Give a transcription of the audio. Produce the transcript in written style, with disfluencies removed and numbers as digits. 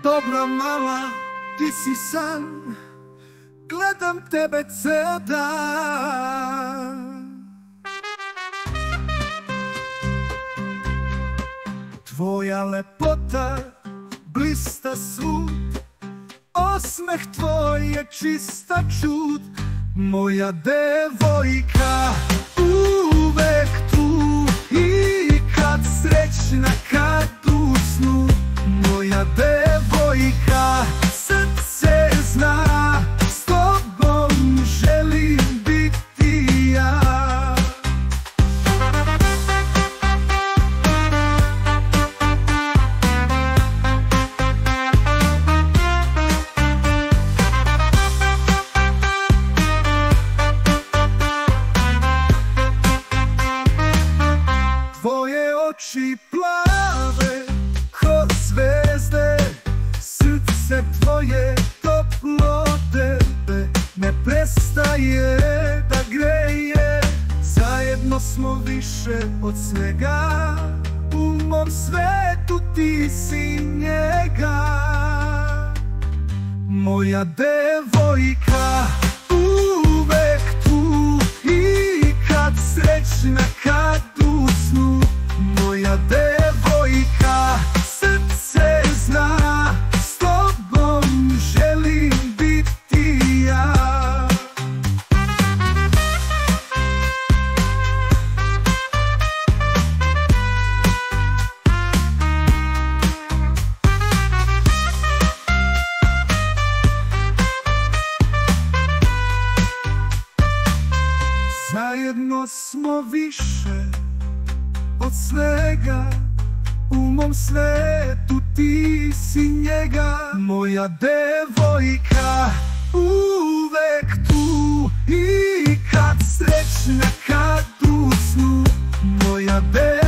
dobra mala, ti si san, gledam tebe ceo dan. Tvoja lepota blista svud, osmeh tvoj je čista čud. Moja devojka uvek tu, i kad srećna, kad u snu. Moja devojka, srce zna, s tobom želim biti ja. Tvoje oči plave ko zvezde, srce tvoje toplo tebe ne prestaje da greje. Zajedno smo više od svega, u mom svetu ti si njega. Moja devojka uvek tu, i kad srećna, kad u snu. Moja devojka, srce zna, s tobom želim biti ja. Zajedno smo više od svega, u mom svetu ti si njega. Moja devojka uvek tu, i kad srećna, kad u snu. Moja devojka